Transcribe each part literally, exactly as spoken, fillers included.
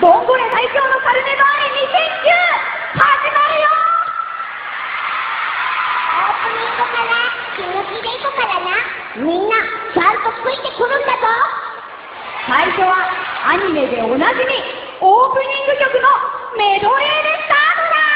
ボンゴレ最強のカルネバーレにせんきゅう始まるよ。 オープニングから気抜きでいこからな。みんなちゃんとついてくるんだぞ。 最初はアニメでおなじみオープニング曲のメドレーでスタートだ。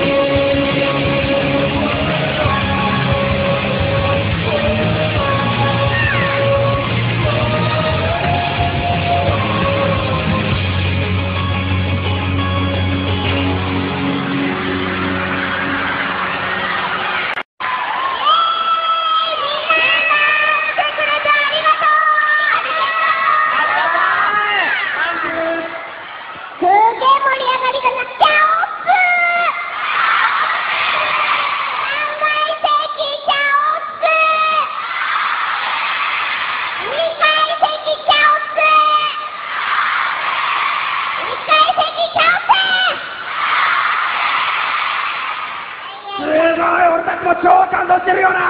「 超ちゃんとしてるよな。 い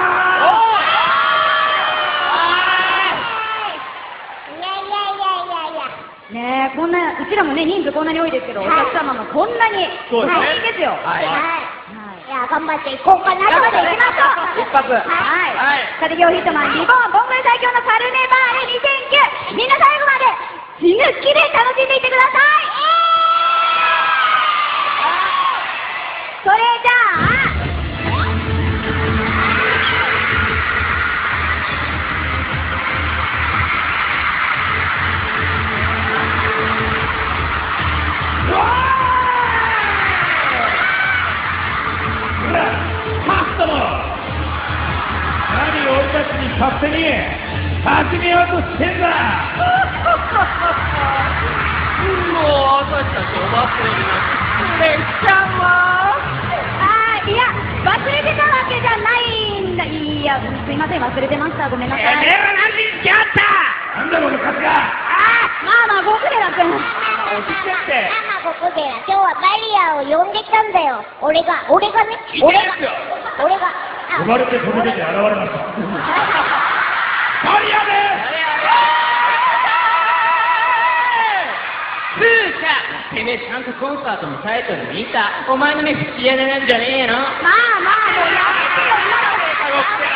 やいやいやいやいや。 ねえ、こんな、うちらもね、人数こんなに多いですけど、お客様もこんなに、 そうですね大変ですよ。 はいはい。いや、頑張っていこうかなと思っていきましょう。 一発。 はい。カテギョーヒットマン、リボン、ボンゴレ最強のカルネバーレにせんきゅう。みんな最後まで、死ぬ気で楽しんでいってください。それじゃあ、 マストも何俺たちに勝手に始めようとしてんだ。 もう私たちお祭りになってめっちゃうわ。 あーいや、忘れてたわけじゃないんだ。いや、すいません、忘れてました。ごめんなさい。 てめえは何に来やがった。なんだこのカツが。 あー、まあまあ、ごくれだくん。 落ち着けってママここで今日はバリアを呼んできたんだよ。俺が、俺がね、 いけ俺がないっすよ、 俺が。あ生まれてこの手で現れました。バリアでスーシャ、てめえちゃんとコンサートのタイトル見た？お前のね、口やなんじゃねえの？ まあまあ、もうやめてよ、今ので。やめて。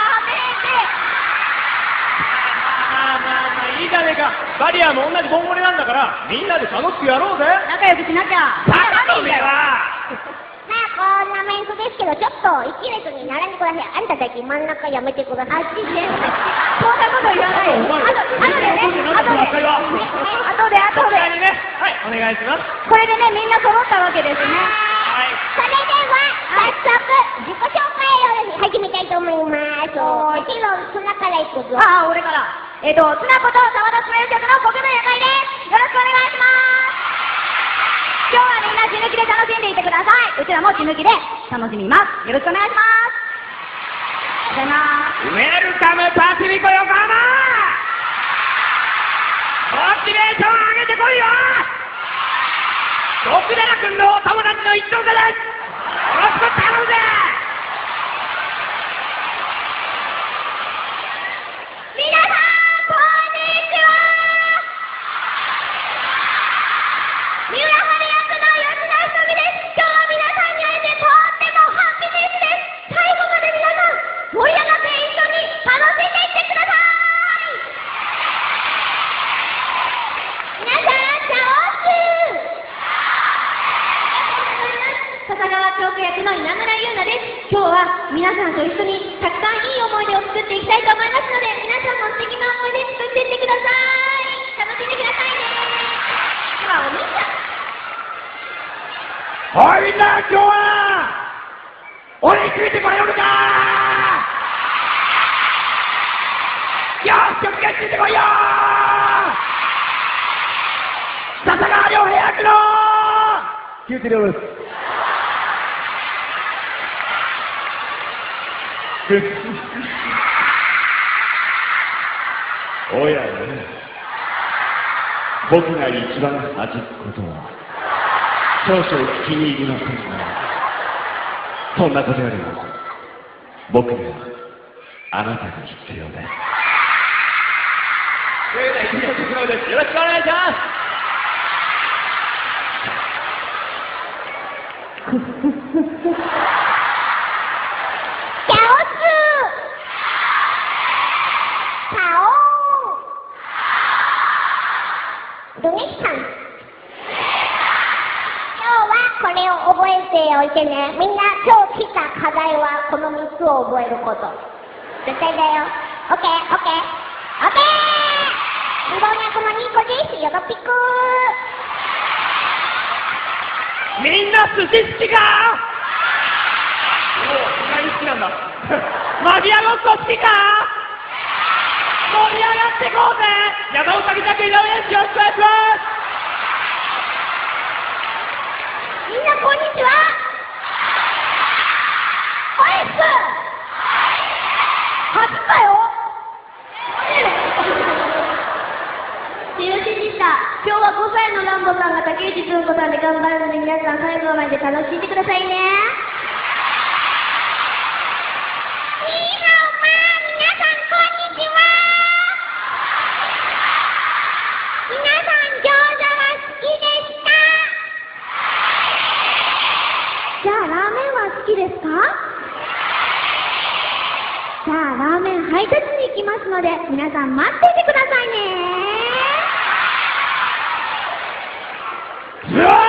まあまあまあいいじゃねえか。バリアも同じボンゴレなんだからみんなで楽しくやろうぜ。 仲良くしなきゃ。 バカだおめえは。 まあこんなメンツですけど、ちょっと一列に並んでください。あんたたち真ん中やめてください。あっちで。 そんなこと言わないよ。あと、あとでね、あとで、あとで、あとで。 にね、はい、お願いします。 これでね、みんな揃ったわけですね。 はい。 それでは、早速、自己紹介を始めたいと思います。もちろん、ツナからいくぞ。 ああ、俺から。えっと、つなこと沢田スメル局の国分ゆかいです。よろしくお願いします。今日はみんな血抜きで楽しんでいてください。うちらも血抜きで楽しみます。よろしくお願いします。じゃあなウェルカムパシフィコ横浜。モチベーション上げてこいよ。徳永君のお友達の一丁からよろしく頼むぜ。 皆さん、こんにちは。三浦春役の吉田ひとみです。今日は皆さんに会えてとってもハッピーデーです。最後まで皆さん、盛り上がって一緒に楽しんでいってください。皆さん、チャオス。笹川教区役の稲村優奈です。今日は皆さんと一緒にたくさんいい思い出を作っていきたいと思いますので、皆さんも素敵な思い出作っていってください。楽しんでくださいね。ではお兄ちゃん。 おいみんな、今日は俺についてこれよるか。よし、曲がついてこいよ。笹川亮平役の木内亮です。おやね、僕が一番恥じくことは少々気に入りませんが、そんなことよりも僕にはあなたが必要です。よろしくお願いします。 チャオス。チャオルネッサン。今日はこれを覚えておいてね。みんな今日来た課題はこのみっつを覚えること。絶対だよ。オッケーオッケーオッケー。リボン役のニコです。よろぴく。 みんな寿司好きか。おお、意外に好きなんだ。マフィアごっこ好きか。盛り上がってこうぜ。山尾崎拓井直です。よろしくお願いします。 みんなこんにちは。おいっす。 初かよ。よろしいでした。今日はごさいのランボさんが竹内純子さんで頑張るので、皆さん最後まで楽しんでくださいね。 きですか？じゃあラーメン配達に行きますので、皆さん待っていてくださいね。 うわ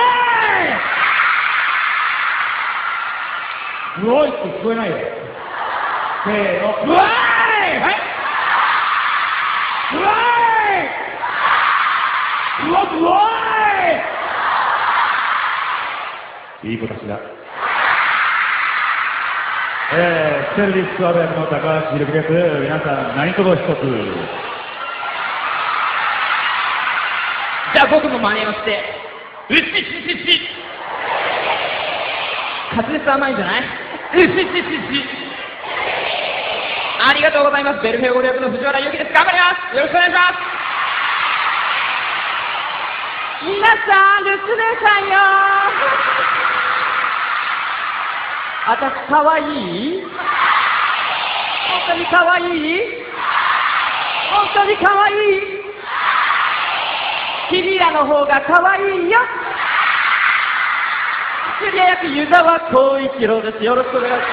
ーい！うおいって聞こえないよ。せーの、うわーい！はい！うわーい！うわ、うわーい！いい子たちだ。えー、ステルリスクアベンの高橋宏樹です。皆さん、何卒一つ。 じゃあ僕も真似をして、うっしっしっしっし。滑舌甘いんじゃない？うっしっしっしっし。ありがとうございます。ベルフェゴリ役の藤原由紀です。頑張ります。よろしくお願いします。皆さん、ルスネさんよ。あたしかわいい？本当にかわいい？本当にかわいい？君らの方がかわいいよ。ジュリア役湯沢光一郎です。よろしくお願いします。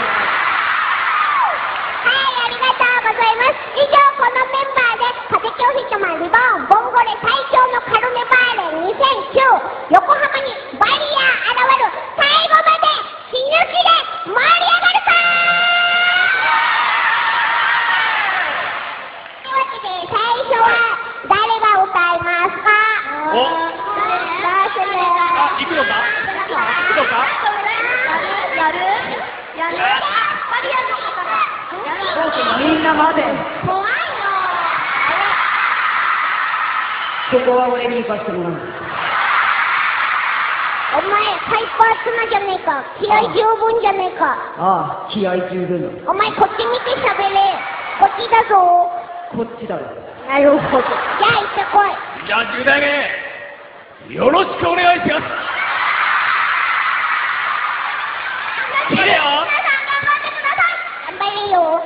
はい、ありがとうございます。以上、このメンバーでカテキョヒトマンリボンボンゴレ最強のカルネバーレにせんきゅう横浜にバリア現る最後まで死ぬ気で盛り上がるかー。というわけで最初は誰が歌いますか？ おあ、行くのか？行くのか？ やる？やる？やる？バリアの方からみんな待て。 怖いよ。 ここは俺に行かせてもらう。 お前、ハイパーツナじゃねえか。気合十分じゃねえか。 ああ、気合十分だ。 お前、こっち見て喋れ。こっちだぞ。 こっちだろ。 なるほど。じゃあ、行ってこい。 じゃあ、じゅう代目、よろしくお願いします。 いいよ。皆さん、頑張ってください。頑張れよ。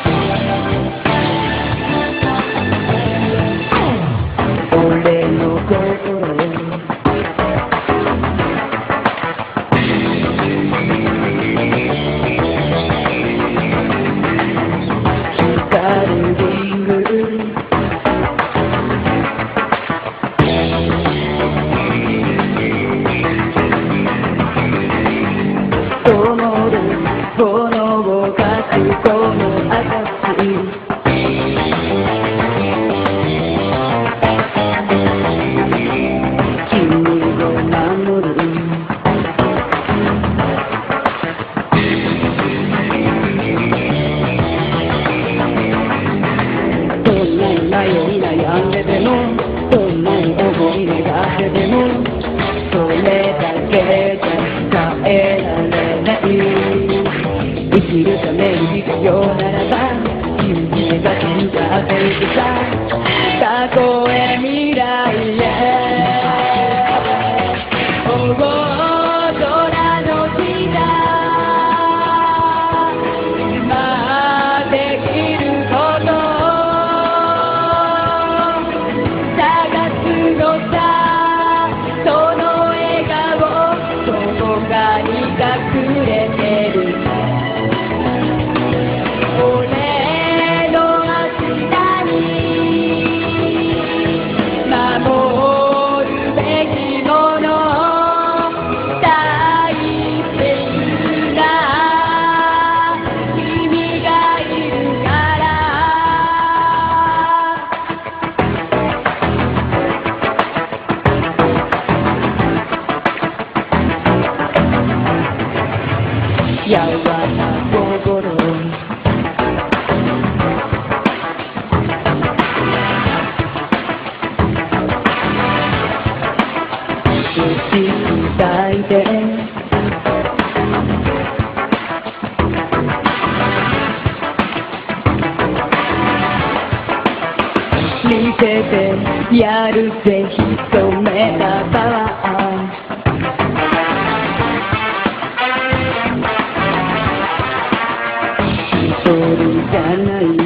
俺のこけてやるぜ潜めたパワー一人じゃない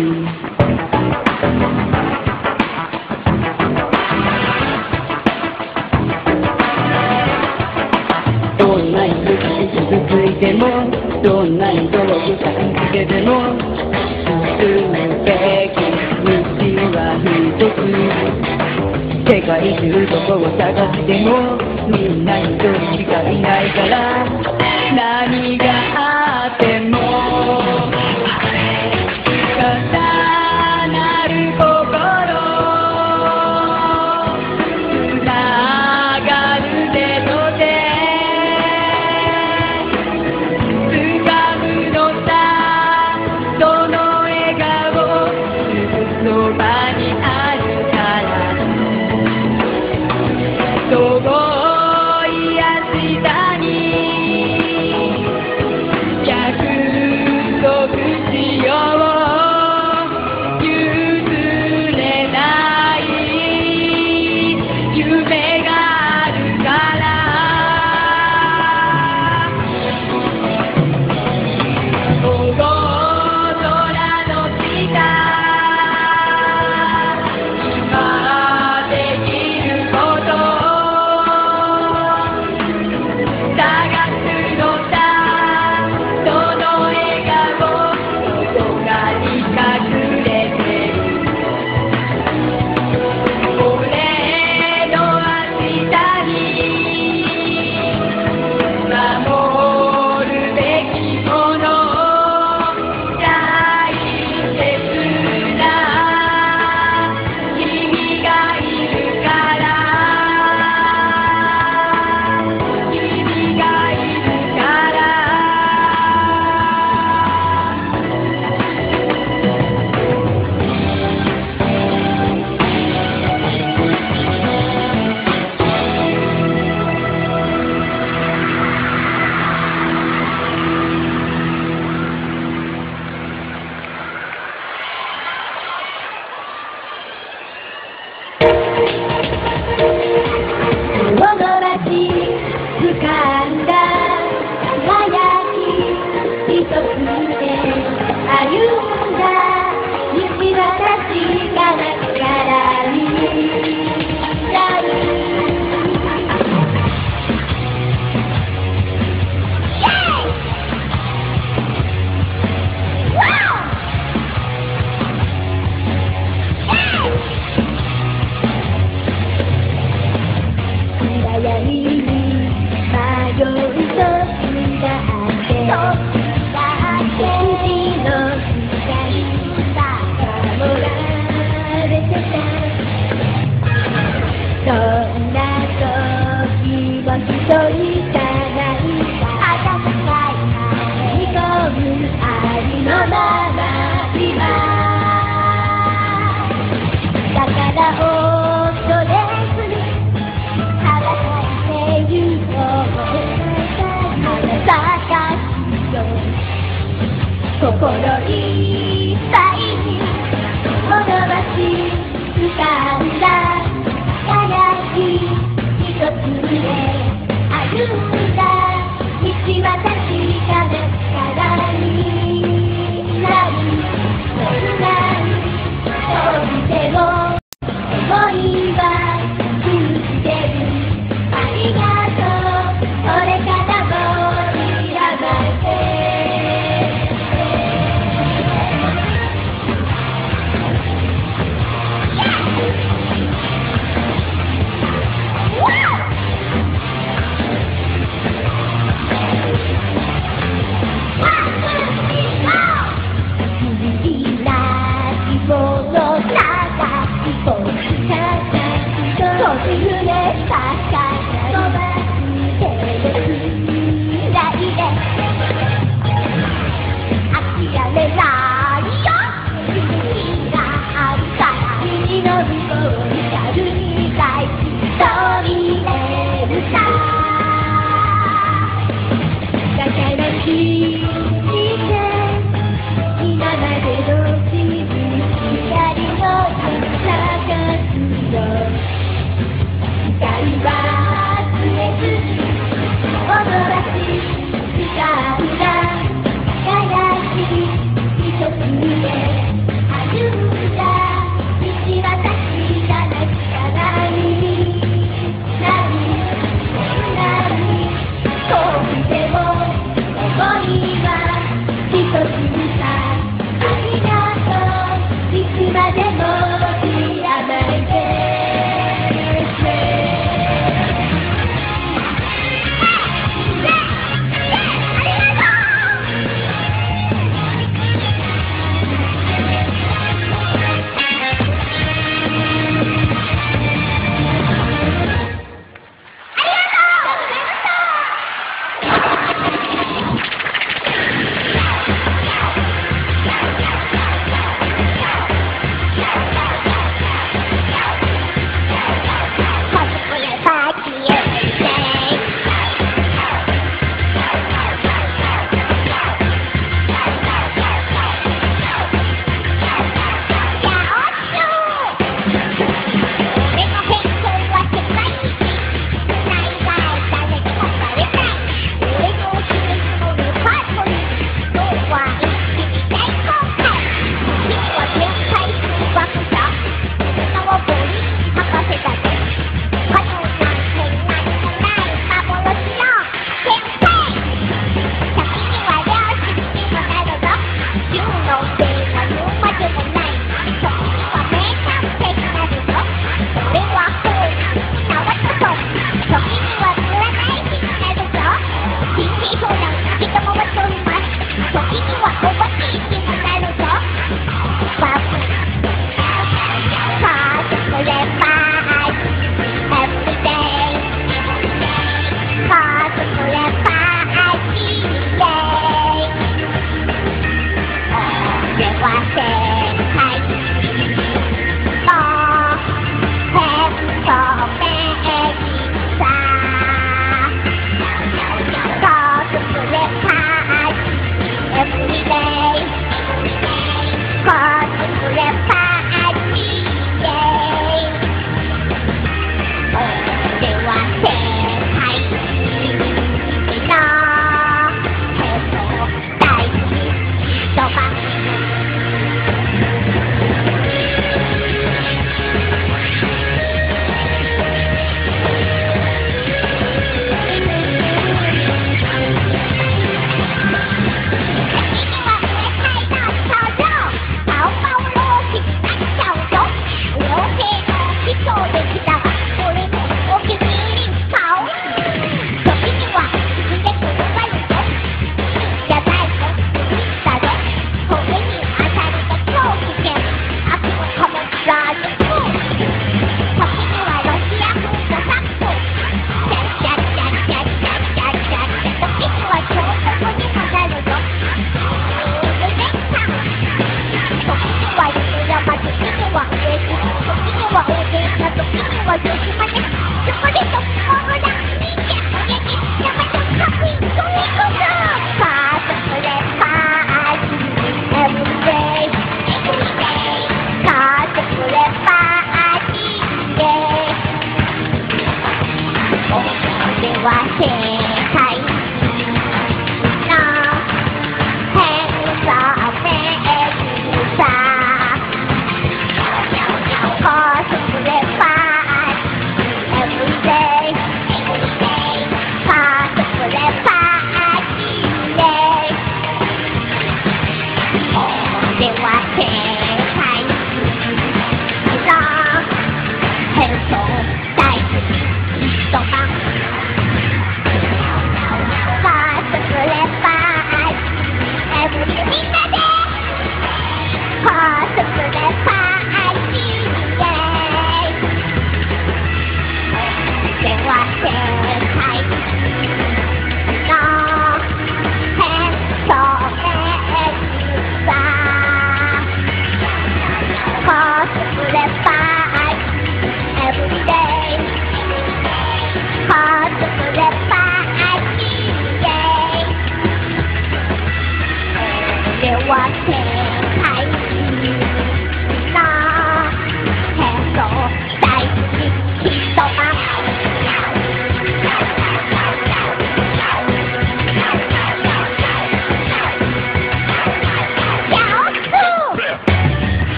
どんなに傷ついてもどんなに泥臭いつけても進むべき道は一つ世界中どこを探してもみんな一人しかいないから何があっても重なる心つながる手と手掴むのさその笑顔そばにあるから遠い明日に約束しよう譲れない夢があるから大空の下今できること探すのさその笑顔どこかに隠れてる俺の明日に守るべきもの大切な君がいるから君がいるからこの街掴んだ輝き一つで歩んだ道は確かな力になる暗闇に迷う時があって虹の光さ守られてたそんな時も一人じゃない温かい風に込むありのまま今だから恐れずに羽ばたいてゆこう花咲かしよ心いっぱいにこの街掴んだ輝き一つで歩んだ道は確かな力になるそんなに遠くても想いは通じてるありがとうこれからもいらないで今までの自分光の中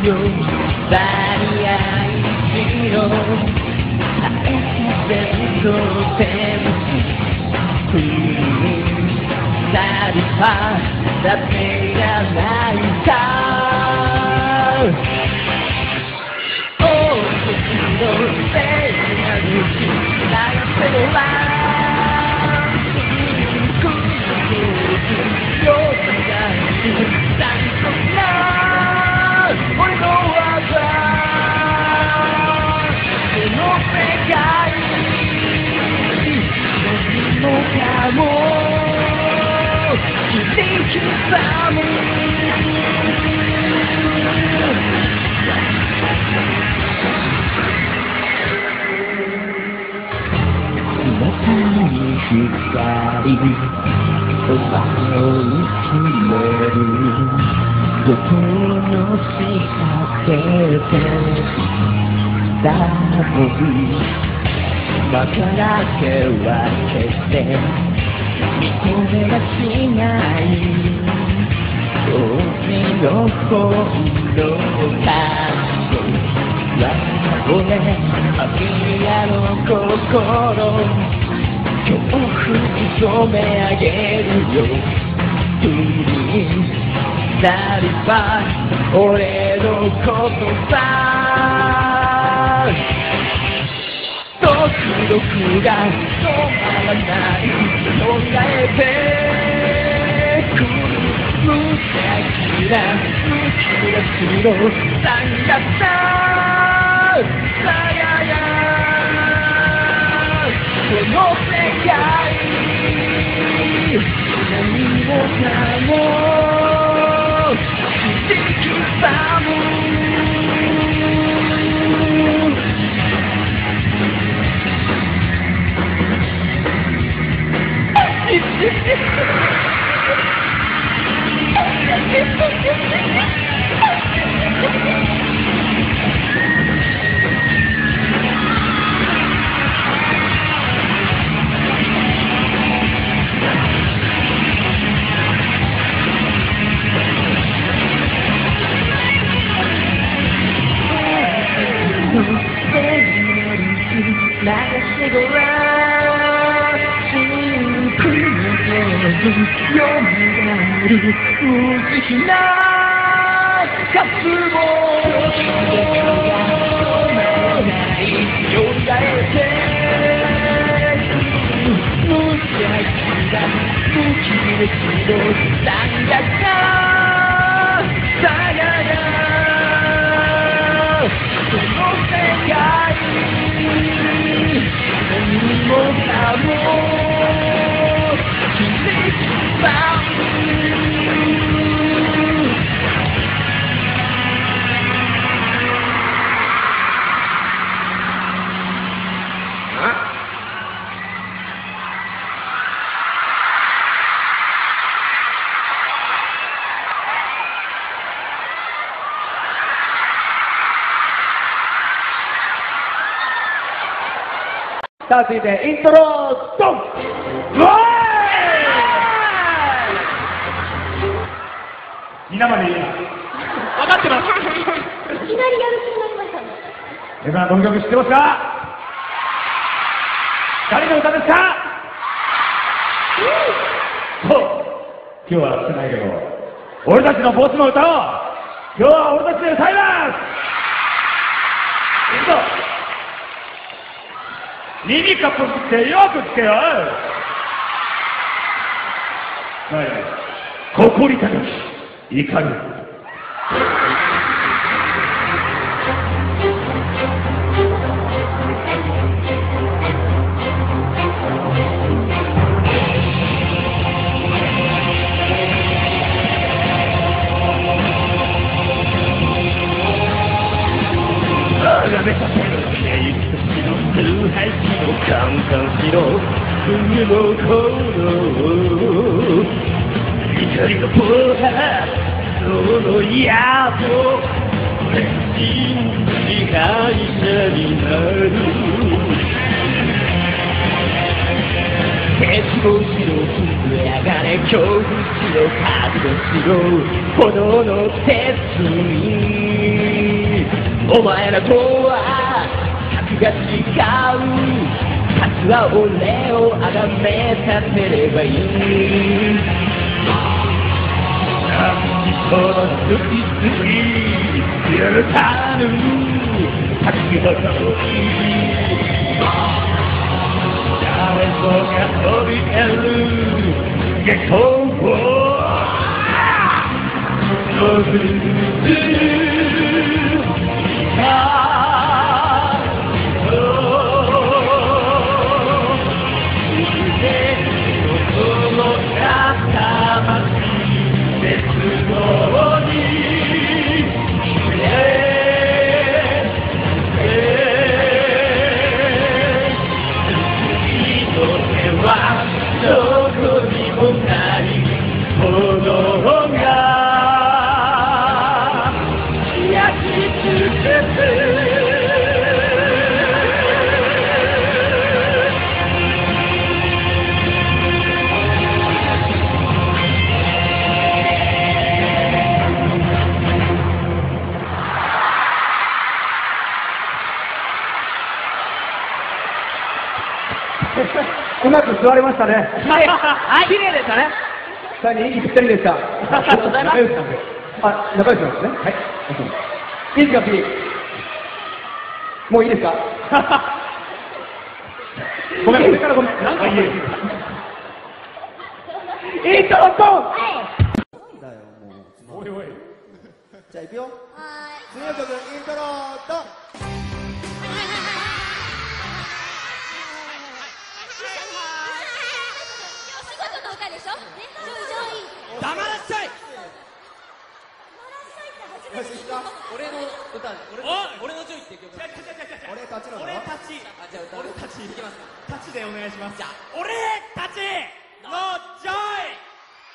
よバリアイチのアクセントセンスフリーサリパだけがないか大きのせいな道流せれば俺の技この世界何もかも切り刻む中に光そばを見つめるどこの仕掛けてだもりまからけは決して認めはしない君の本能か俺君らの心恐怖に染め上げるよプリンなりば俺の言葉ドクドクが止まらない考えてくる無邪気な無気な白さんがささややこの世界何もかも切り刻む流してごらん真空のよみがえる無慈悲な渇望が止まらないよみがえって無邪気な無気力の残虐なさややこの世界何もかも切り刻むさあ続いてイントロドン皆までいい分かってますいきなりやる気になりましたね。 皆さんこの曲知ってますか？誰の歌ですか？そう今日は少ないけど俺たちのボスの歌を今日は俺たちで歌いますいくぞ耳かっぽってよくつけよはい誇り高き怒りやめさせろねいつしろ崇拝しろカンカンしろ冬の頃一人のポーハーその野望俺真支配者になる絶望しろ震え上がれ恐怖しろ覚悟しろ炎の鉄にお前らとは格が違う。勝つは俺を崇めさせればいい。この好き好きやるたぬ格が遠い。誰もが飛び得る下校を飛び出るうまく座れましたね。 はい、はい、綺麗でしたね。 さんにん息ぴったりでした。 ありがとうございます。 あ、仲良しなんですね。はい。いいですか、次。もういいですか。ごめん、これからごめん。なんかいい。イントロドン。 だよ、もう。おいおい。じゃあ、いくよ。はい。次の曲、イントロドン。 でしょ？ね、上位。 黙らっしゃい。 俺の歌、俺の俺のジョイって曲。 俺たちの。 俺たち。あ、じゃあ俺たちいきますか。たちでお願いします。じゃあ俺たちのジョイ。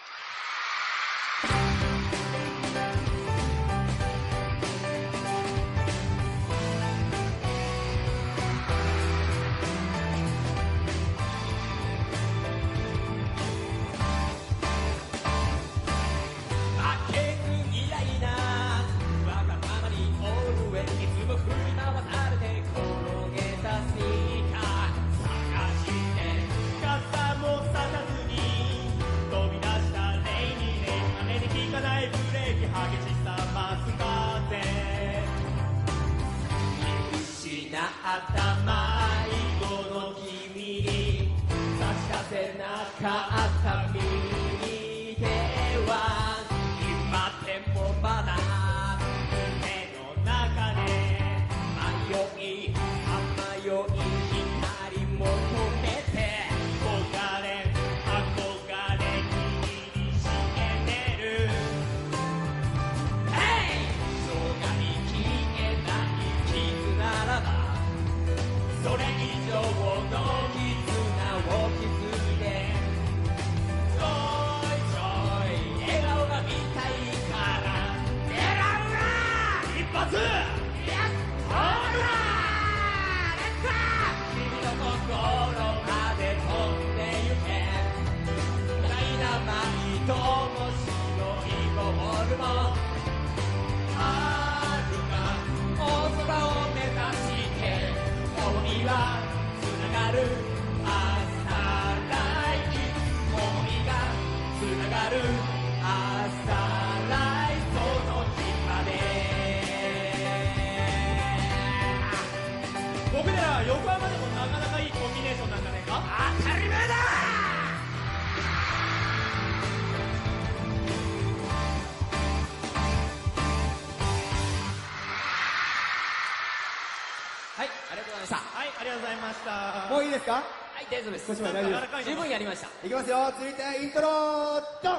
もういいですか？ はい、大丈夫です。 少しは大丈夫です。 十分やりました。 いきますよ。続いてイントロドン。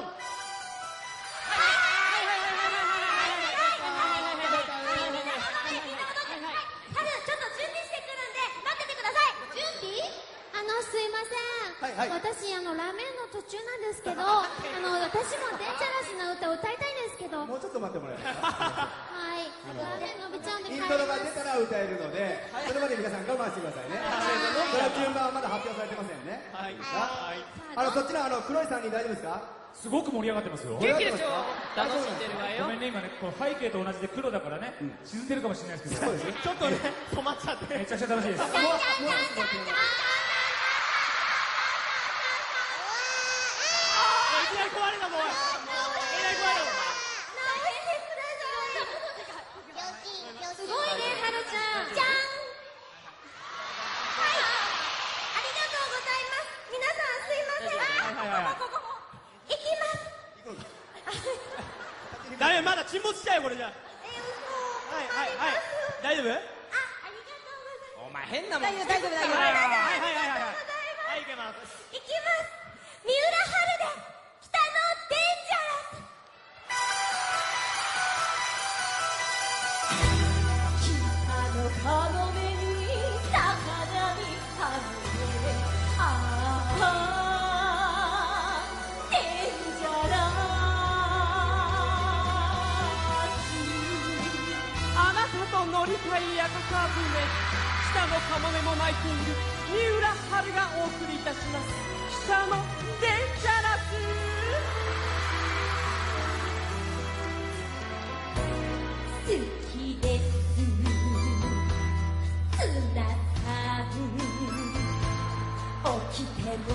はい、私あのラーメンの途中なんですけど、あの私もデンジャラスな歌を歌いたいんですけど。 もうちょっと待ってもらえますか。 はい、ラーメン伸びちゃうんで。 イントロが出たら歌えるので、それまで皆さん我慢してくださいね。それは順番はまだ発表されてませんね。はい。あのそっちのあの黒いさんにん大丈夫ですか？ すごく盛り上がってますよ。 元気でしょ。楽しんでるわよ。 ごめんね、今ね、この背景と同じで黒だからね、沈んでるかもしれないですけど。 そうですね。 ちょっとね、止まっちゃって。 めちゃくちゃ楽しいです。 いきなり壊れたもん。いきなり壊れた。 すごいね、はるちゃん。じゃん。はい。ありがとうございます。皆さんすいません。 はいはいはい。 ここここ。行きます。 ダメ、まだ沈没しちゃうよ、これじゃ。 え、嘘。 はいはいはい。大丈夫？ あ、ありがとうございます。 お前変なもん。 大丈夫、大丈夫、大丈夫。 はいはいはいはい。 ありがとうございます。 はい、いけます。 行きます。三浦春で、北のデンジャラス。北のカモメに、魚にカモメ。ああ、デンジャラあなたと乗りたい屋形船、北のカモメも泣いている三浦春がお送りいたします。北のデンジャラス。 好きですツナさん、起きても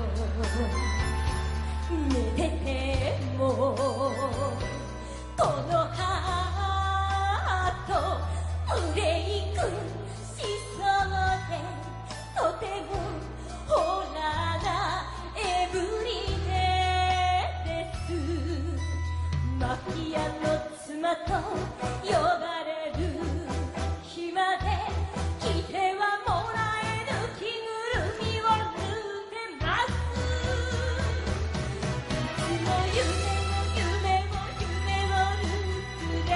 寝ててもこのハート売れいくしそうで、とてもホラーなエブリデイです。マフィアの妻と呼ばれる日まで来てはもらえる着ぐるみを縫ってます。いつも夢を夢を夢をループで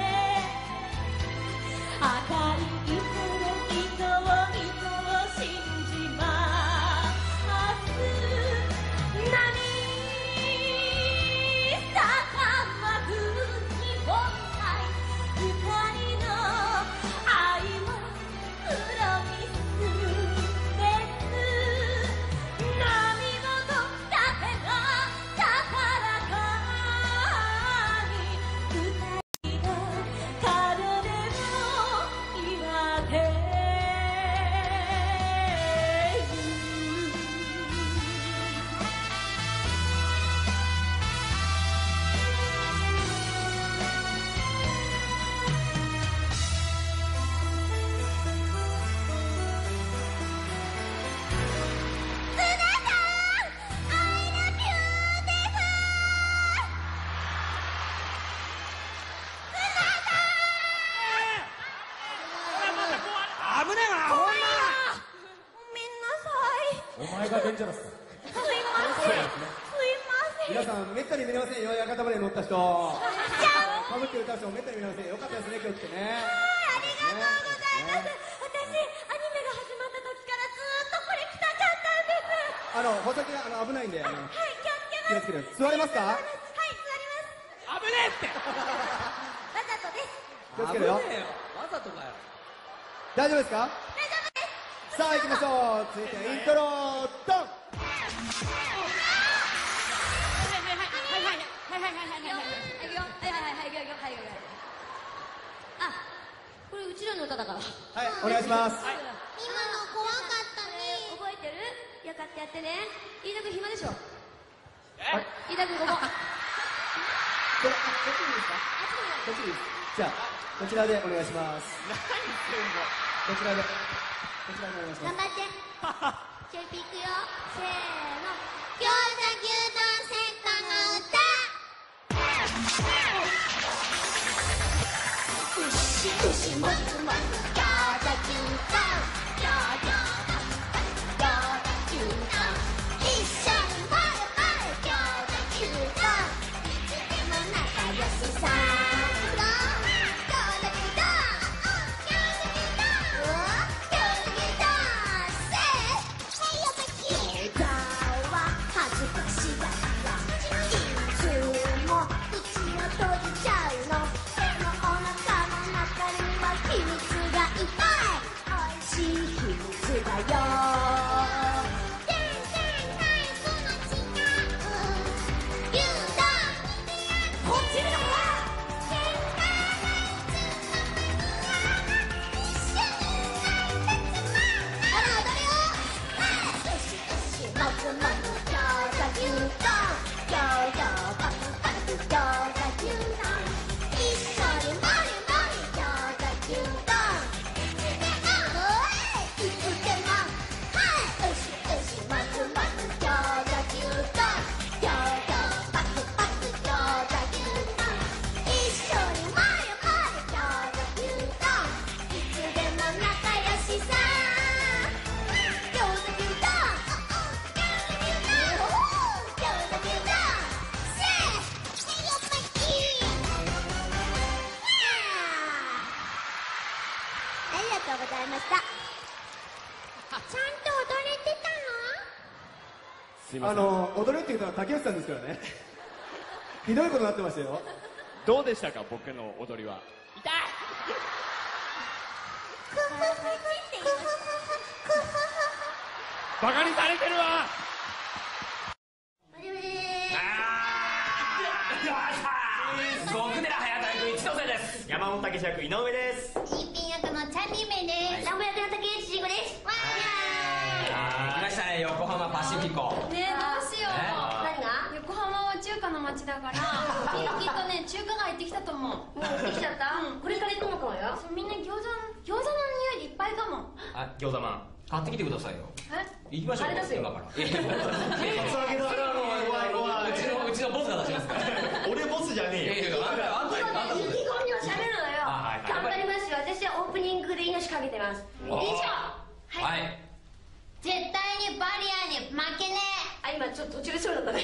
赤い糸を糸を糸を信じます。波高まる日本海、二人の愛はプロミスです。波もどったての高らかに二人が門出を祝って危ねえわ、ほんま。 お前がデンジャラスだ。 すいません。すいません。 皆さん、めったに見れませんよ、屋形船に乗った人。かぶって歌う人もめったに見れませんよ。よかったですね、今日ってね。 ありがとうございます。私、アニメが始まった時からずーっとこれ着たかったんです。 あの、補足があの危ないんで、あの、 はい、気をつけます。 気をつけて。座れますか？ はい、座ります。 危ねえって。 わざとです。 気をつけるよ。 わざとかよ。 大丈夫ですか？ 大丈夫です。 さあ、行きましょう。続いてはイントロドン。 はいはいはいはいはいはいはいはいはいはいはいはいはいはいはいはい。あ、これうちらの歌だから。 はい、お願いします。 今の怖かったね。覚えてる？よかったやってね。飯田君暇でしょ。 え？ 飯田君ここ。 これ、あ、こっちでいいですか？こっちでいいです。じゃあ、こちらでお願いします。 何してんの？ こちらで。こちらでお願いします。 頑張って。チェピいくよ。せーの。餃子牛丼セットの歌。牛牛もつもつ餃子牛丼。餃子餃子牛丼。一緒にパルパル餃子牛丼。いつでも仲良しさ。秘密とうございました。ちゃんと踊れてたすいません。 あの踊れって言ったのは竹内さんですからね。ひどいことになってましたよ。 どうでしたか、僕の踊りは。痛い。バカにされてるわ。 僕寺隼人役一ノ瀬です。山本武史役井上です。 一品役のチャンリーメイです。ラム役の竹内慎吾です。わー。 来ましたね、横浜パシフィコ。 ねえ、どうしよう。 何が？ 横浜は中華の街だから、きっとね、中華街行ってきたと思う。 もう行ってきちゃった？これから行くのかもよ。 みんな餃子、餃子の匂いでいっぱいかも。 あ、餃子マン買ってきてくださいよ。 え？ 行きましょう。 あれ出せよ今から。カツアゲだからの怖い怖い。うちのうちのボスが出しますから。俺ボスじゃねえよ。あんたあんた。 意気込みを喋るのよ。 はいはい頑張りますよ。私はオープニングで命かけてます。以上。 はい。 絶対にバリアに負けねえ。あ、今ちょっと途中でそうだったね。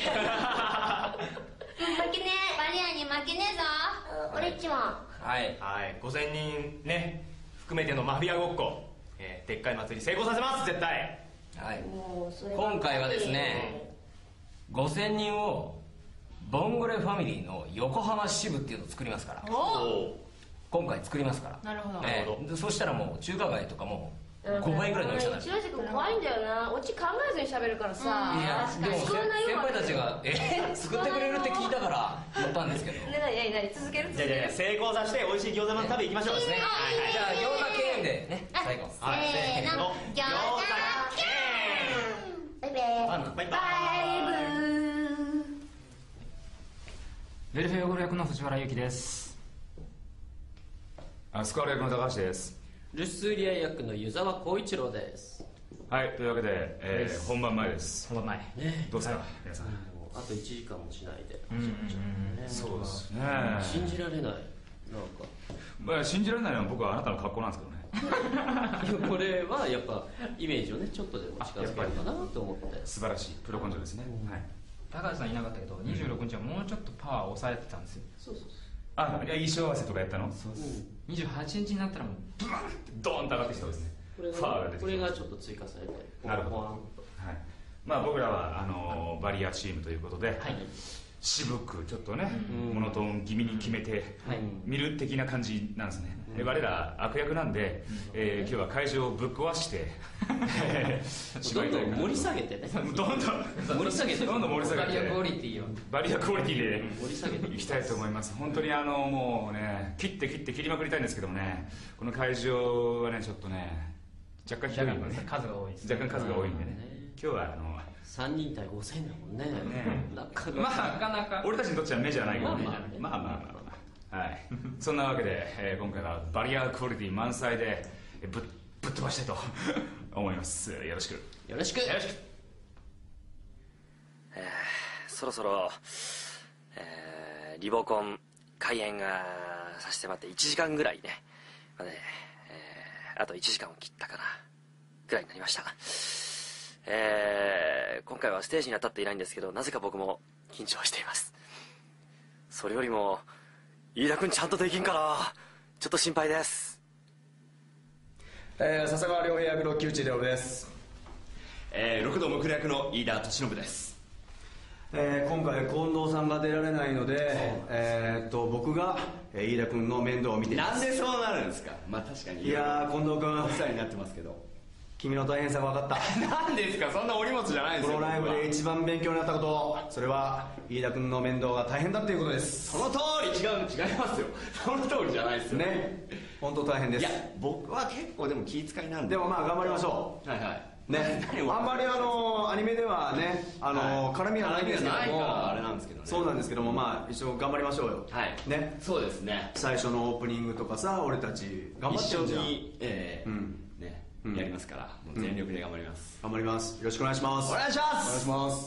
負けねえ。バリアに負けねえぞ。俺っちも。 はいはいごせんにんね含めてのマフィアごっこ、えー、でっかい祭り成功させます絶対。はい今回はですねごせんにんをボンゴレファミリーの横浜支部っていうのを作りますから。お今回作りますから。 なるほど。 えー、そしたらもう中華街とかもごばいぐらいの大きさになる。 一ノ瀬君怖いんだよな。オチ考えずに喋るからさ。 いやでもそんな先輩たちがえー、作ってくれるって聞いたから言ったんですけど。 ね、なになになに続ける続ける。 じゃあじゃあ成功させて美味しい餃子まん食べ行きましょうですね。はいはいじゃあ餃子経営でね最後。 せーの餃子経営。バイバイ。 バイバイ。 バイブー。 ベルフェヨゴル役の藤原由紀です。 スカール役の高橋です。 ルスーリア役の湯沢浩一郎です。 はい、というわけで、えー、本番前です。 本番前ねどうですか、皆さん。 あといちじかんもしないで。 そうですね。 信じられない。なんか、 まあ、信じられないのは僕はあなたの格好なんですけどね。 いやこれはやっぱイメージをねちょっとでも近づけるかなと思って。 素晴らしいプロ根性ですね。はい。 高橋さんいなかったけどにじゅうろくにちはもうちょっとパワーを抑えてたんですよ。 そうそうそう。 あ、いや衣装合わせとかやったの？ そうです。にじゅうはちにちになったらもうブワンってドーンと上がってきたんですね。 これファーが出てきた。 これがちょっと追加されて。 なるほど。はい。まあ僕らはあのバリアチームということで、渋くちょっとねモノトーン気味に決めて見る的な感じなんですね。我ら悪役なんで、えー、今日は会場をぶっ壊してどんどん盛り下げてね。 どんどん盛り下げてどんどん盛り下げてバリアクオリティをバリアクオリティで盛り下げていきたいと思います。本当にあのもうね切って切って切りまくりたいんですけどもね、この会場はねちょっとね若干広いんでね、 数が多いです。 若干数が多いんでね、今日はあのさんにん対ごせんだもんね。なかなまかあなかなか俺たちにとってはメジャーないけどね。まあまあまあまあはいそんなわけで、えー、今回はバリアクオリティ満載でぶぶっ飛ばしたいと思います。よろしくよろしくよろしく。 えー、そろそろ、えー、リボコン開演がさせてもらっていちじかんぐらいね、まあねえー、あといちじかんを切ったかなぐらいになりました。えー、今回はステージには立っていないんですけど、なぜか僕も緊張しています。それよりも飯田君ちゃんとできんかな、ちょっと心配です。 えー、笹川亮平役の木内亮です。 えー、六道むくる役の飯田敏信です。 えー、今回近藤さんが出られないので、えー、っと僕が、えー、飯田君の面倒を見ています。 なんでそうなるんですか。まあ確かにいやー近藤君お世話になってますけど、 君の大変さが分かったなんですか、そんなお荷物じゃないですよ。 このライブで一番勉強になったこと、それは飯田君の面倒が大変だっていうことです。 その通り。違う違いますよ、その通りじゃないですよね。本当大変です。 いや僕は結構でも気遣いなんで。 でもまあ頑張りましょう。 はいはいね、あんまりあのアニメではねあの、はい、絡みはないんですけども、 絡みはないからあれなんですけどね。 そうなんですけども、まあ一応頑張りましょうよ。 はいね、 そうですね。 最初のオープニングとかさ、俺たち頑張ってるじゃん。 一緒に、えー、うんね、うん、やりますから、もう全力で頑張ります、 うん、頑張ります。よろしくお願いします。 お願いします。 お願いします。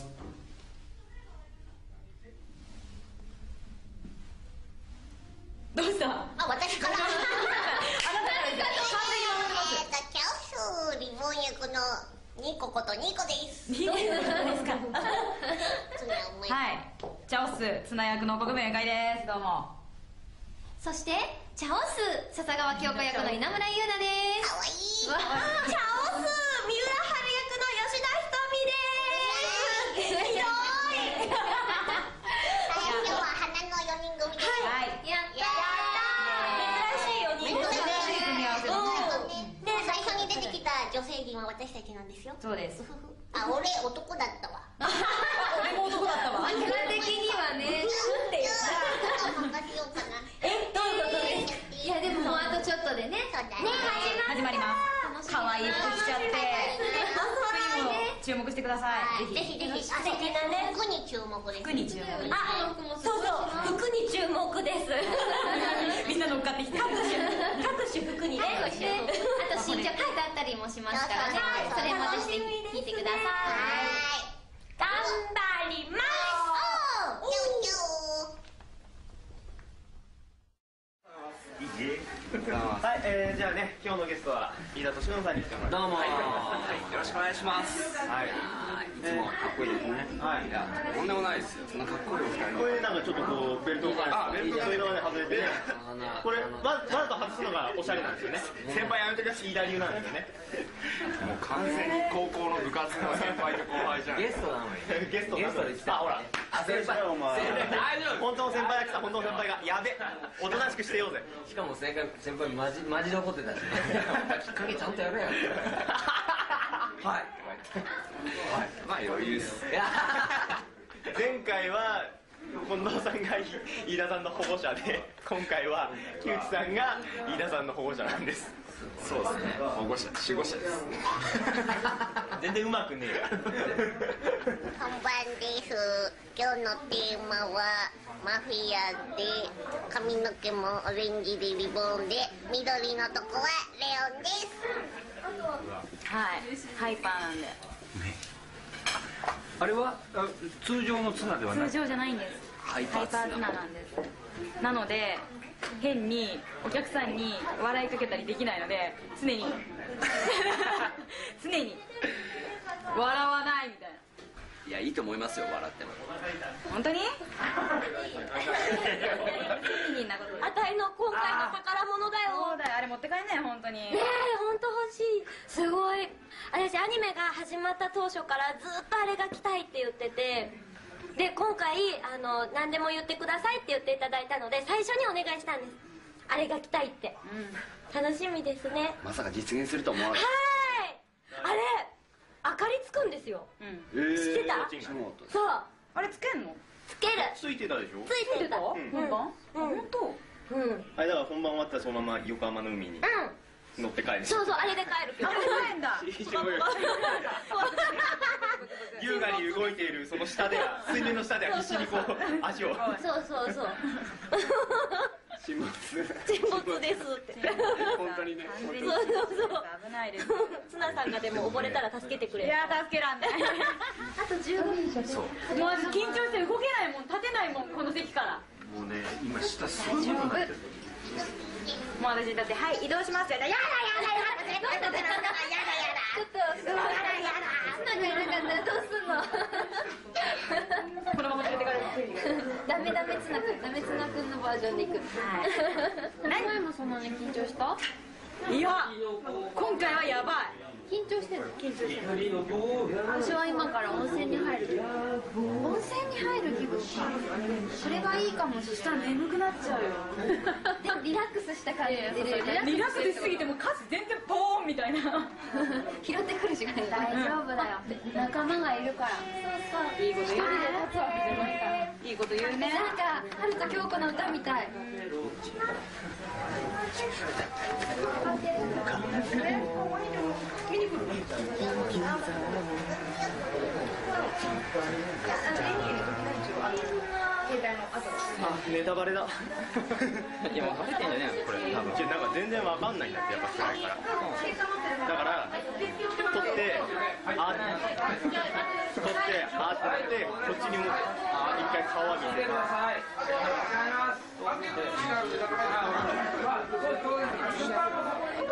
どうした？あ、私かな。あなたからじゃ完璧に守ってます。えっと、キャッシュリボン役のニコことニコです。ニコですか。はい。チャオスツナ役の国分ゆかいです。どうも。 そしてチャオス笹川京子役の稲村優奈です。かわいい。チャオス三浦春役の吉田ひとみです。ひどい。今日は花のよにん組です。はい。やったー。珍しいよにん組。珍しい組み合わせで、最初に出てきた女性陣は私たちなんですよ。そうです。あ、俺男だったわ。俺も男だったわ。キャラ的にはね、シュンって言ったら任せようかな。え、どういうことですか？いやでももうあとちょっとでね。そうだね。始まります。可愛い服着ちゃって。服にも注目してください。ぜひぜひ。素敵なね。服に注目です。服に注目。あ、そうそう。服に注目です。みんな乗っかってきて。各種各種服にね。あと身長書いてあったりもしますからね。それもぜひ聞いてください。頑張ります。 はい、えー、じゃあね、今日のゲストは飯田敏信さんに来てもらって。どうも、はい、よろしくお願いします。はい、いつもかっこいいですね。はい、いや、とんでもないですよ。そんなかっこいいお二人。これなんかちょっとこうベルトがあるんですよね。ベルトが外れて、これわざと外すのがおしゃれなんですよね。先輩やめてください、飯田流なんですよね。もう完全に高校の部活の先輩と後輩じゃん。ゲストなのに。ゲストゲストで来た。あ、ほら。あ、先輩お前。大丈夫。本当の先輩が来た。本当の先輩がやべ。おとなしくしてようぜ。しかも先輩先輩マジマジで怒ってたしね。きっかけちゃんとやれよ。はい。はい。まあ余裕です。前回は近藤さんが飯田さんの保護者で、今回は木内さんが飯田さんの保護者なんです。そうですね。保護者、守護者です。全然うまくねえよ。 本番です。今日のテーマはマフィアで、髪の毛もオレンジでリボンで、緑のとこはレオンです。 はい、ハイパーなんで。 あれは通常のツナではない？ 通常じゃないんです。ハイパーツナなんです。なので変にお客さんに笑いかけたりできないので、常に常に笑わないみたいな。 いや、いいと思いますよ、笑っても。 本当に？ あたいの今回の宝物だよ。 そうだよ、あれ持って帰んね、本当に。 ねえ、本当欲しい。すごい。私アニメが始まった当初からずっとあれが着たいって言ってて、で今回あの何でも言ってくださいって言っていただいたので、最初にお願いしたんです。あれが着たいって、うん、楽しみですね。 まさか実現すると思わなかった。はい、あれ明かりつくんですよ、うん、知ってた？そう、 あれつけんの？ つける。 ついてたでしょ？ ついてた。 本番？本当？ うん。あれだから本番終わったらそのまま横浜の海に乗って帰る。 そうそう、あれで帰る。 あれ帰るんだ。 優雅に動いているその下では、水面の下では必死にこう足を。 そうそうそう。 沈没。 沈没ですって。 本当にね。 そうそうそう。 危ないです。 ツナさんがでも溺れたら助けてくれる。 いや、助けらんない。 あとじゅうごふん。 そう。もう緊張して動けないもん、立てないもん、この席から。 もうね、今下すごいことになってる。 もう私だってはい移動しますよ。やだやだやだやだやだやだやだ。 ちょっとやだやだ。ツナがいなかったらどうすんの？ このまま連れてかれる。 ダメダメツナくん、ダメツナくんのバージョンでいく。はい。前もそんなに緊張した？ いや、今回はやばい。 緊張してる？緊張してる。私は今から温泉に入る気分。温泉に入る気分か。それがいいかも。そしたら眠くなっちゃうよ。でもリラックスした感じで出るよね。 リラックスしすぎても歌詞全然ポーンみたいな。 拾ってくるしかない。大丈夫だよ。仲間がいるから。そうそう。いいこと言うね。一人で立つわけじゃないから。 いいこと言うね。 なんか春と京子の歌みたい。 あ、ネタバレだ。 いや、もうバレてんじゃねえよ、これ。多分。 なんか全然わかんないんだって、やっぱ暗いから。だから、撮って、あーって撮って、あーってなって、こっちに向けて、一回顔は見て。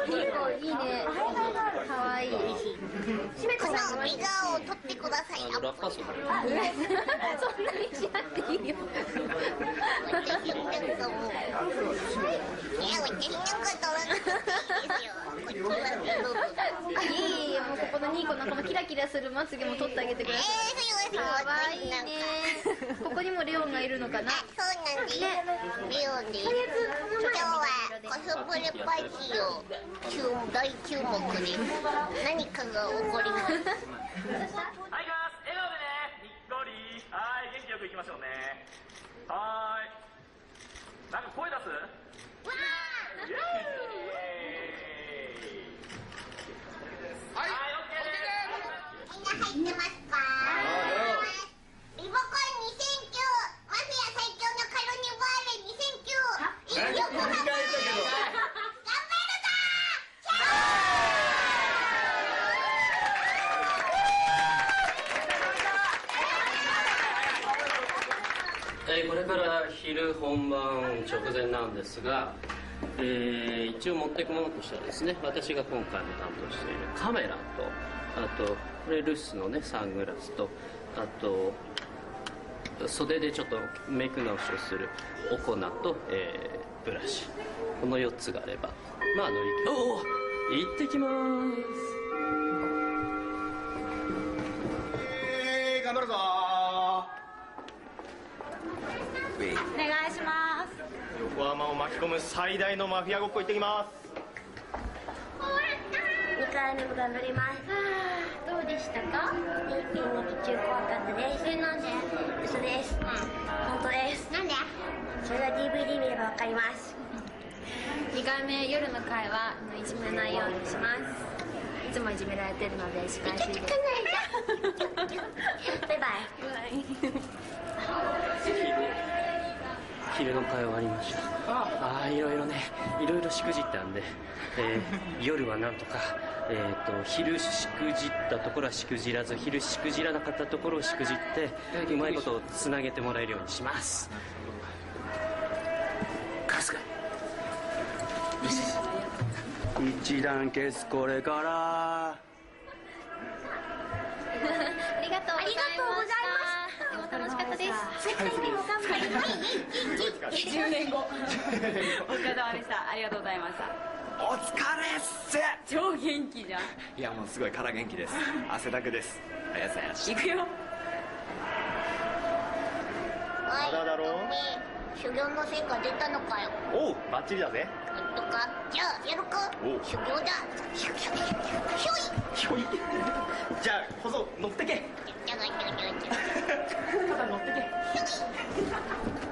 いいね。かわいい。 この笑顔を撮ってください。 ラッパーソン。 そんなにしなくていいよ。 私なんかもう、いや、私なんか撮らなくていいですよ。これ撮らなくてどうぞ。 いいいい、もうここのニーコのこのキラキラするまつげも撮ってあげてください。 えー、 かわいいね。ここにもレオンがいるのかな。 そうなんです。レオンです。今日はコスプレパーティーを注大注目です。何かが起こります。 はい、いきます。笑顔でね、にっこり。はい、元気よくいきましょうね。はーい。なんか声出す？わー！イエーイ！はい、オッケーです。 みんな入ってますか？リボコンにせんきゅう、マフィア最強のカロニバーレにせんきゅう、横浜頑張るぞえーこれから昼本番直前なんですが、えー一応持っていくものとしてはですね、私が今回も担当しているカメラと、あとこれルッスのねサングラスと、あと袖でちょっとメイク直しをするお粉と、えーブラシ、このよっつがあればまあ乗り切おお行ってきまーす。 えー、頑張るぞお願いします。 横浜を巻き込む最大のマフィアごっこ行ってきます。 にかいめが乗ります。 どうでしたか？ ピーピーの途中怖かったです。 え、なんで？ 嘘です。本当です。 なんで？ それは ディーブイディー 見ればわかります。 にかいめ夜の会はいじめないようにします。いつもいじめられてるので仕返しです。 バイバイ。 昼の会終わりました。ああ、いろいろね、いろいろしくじったんで、えー夜はなんとか、えー、と昼しくじったところはしくじらず、昼しくじらなかったところをしくじってうまいことをつなげてもらえるようにします。カスカ一段消すこれから。 ありがとうございました。でも楽しかったです。絶対にも頑張ります。 じゅうねんごお疲れ様でした。ありがとうございました。 お疲れっす。 超元気じゃん。 いや、もうすごいから元気です。汗だくです。あやさやし。 行くよ。 おい、 まだだろう？ 修行の成果出たのかよ。 おう、バッチリだぜ。 本当か？じゃあやるか。 おう、 修行だ。ひょひょひょひょい。 ひょい。じゃあ、小僧乗ってけ。 じゃがじゃがじゃがじゃが。 ただ乗ってけ。 ひょい。